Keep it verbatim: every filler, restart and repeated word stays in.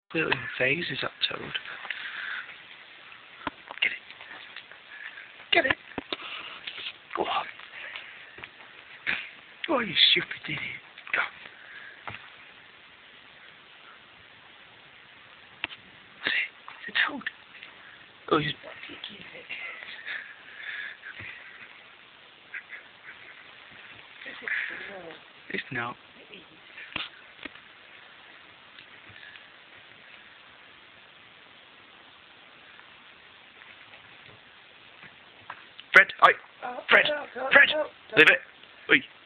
Little phases up Toad. Get it. Get it. Go on. Oh, you stupid idiot. Go. What's it? It's a toad. Oh, he's... It's not. Fred, oi, Fred, Fred, leave it. Oi.